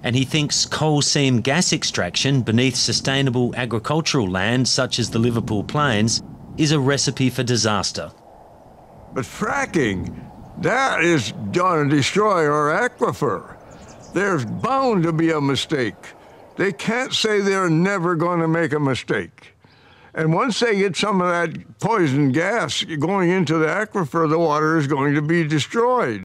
and he thinks coal seam gas extraction beneath sustainable agricultural land such as the Liverpool Plains is a recipe for disaster. But fracking, that is going to destroy our aquifer. There's bound to be a mistake. They can't say they're never going to make a mistake. And once they get some of that poison gas going into the aquifer, the water is going to be destroyed.